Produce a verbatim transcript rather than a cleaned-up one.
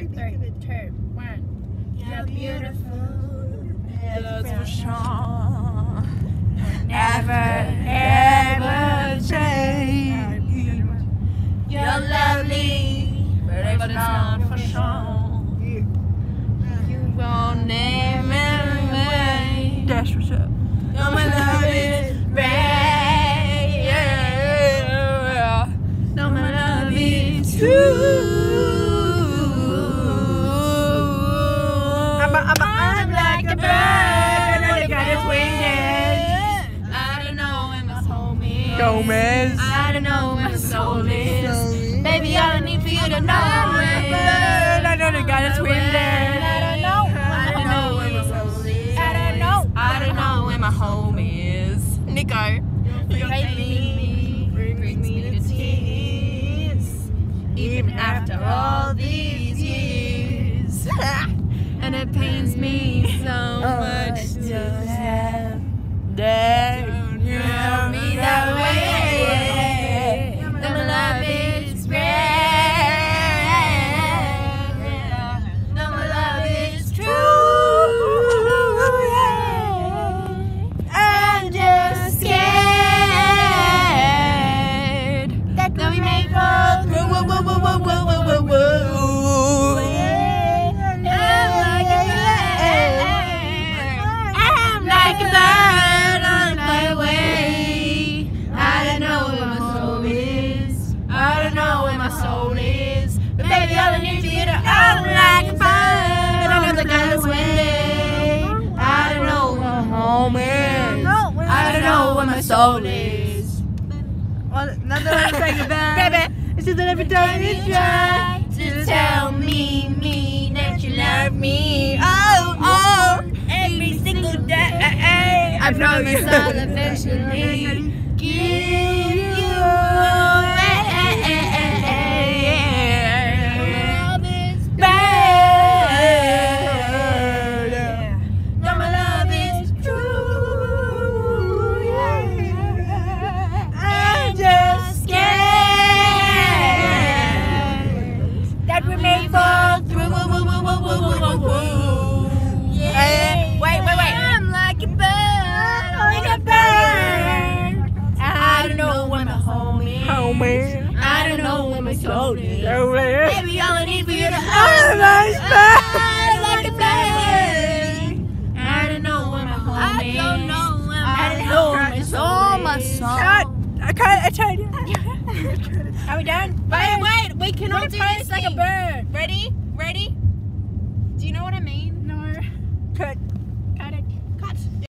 three, two, one. You're beautiful, That's for sure. Never, ever change. you're lovely, But it's not for sure. You won't never away. That's for sure. oh my love is red, Yeah. no my love is True. I'm, a, I'm, a, I'm like a bird, and I got its wings. I don't know where my home is. Gomez. I don't know where my soul is. Baby, I don't need for you to know where it is. I know the guy that's winning. I don't know. I don't know where my soul is. I don't know. I don't know where my home is. Nico. You hate me, brings me to tears. Even after all these years. And it pains me so much to have Dad. you love me that way. That my love is red. That my love is true. I'm just scared that we may fall through. Whoa, whoa, whoa, whoa, whoa, whoa, whoa, whoa. I'm like a bird on my way. I don't know where my soul is. I don't know where my soul is. But baby, all I need for you to I'm like a bird on the guy's way. I don't know where my home is. I don't know where my soul is. Well, now that I'm saying that, baby, it's just that every time you try to tell me, me that you love me. Oh, oh, every single day. I promise I'll eventually give you away. Love is bad. No, my love is true. I'm just scared that we may fall through. Whoa, whoa, whoa, whoa, whoa, whoa, whoa. Yeah. Wait, wait, wait. I'm like a bird, like a bird. I don't know where my home is. home is. I don't know where my soul is. Over there. Baby, all I need for you to Oh, nice I'm like a bird. I don't know where my home I is. don't know where I don't know where my soul Oh, my is. soul. I can't, I tried it. Are we done? Wait, wait, we cannot We'll do do this this like a thing. bird. Ready? Ready? Do you know what I mean? No. Cut. Cut it. Cut.